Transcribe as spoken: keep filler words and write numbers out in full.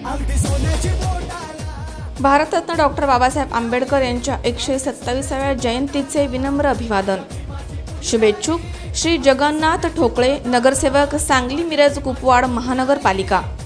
Bharat Ratna doctor Babasaheb Ambedkar यांच्या एकशे सत्तावीसाव्या जयंतीचे विनम्र अभिवादन। शुभेच्छुक श्री जगन्नाथ ठोकळे, नगरसेवक, सांगली मिरज कुपवाड महानगरपालिका।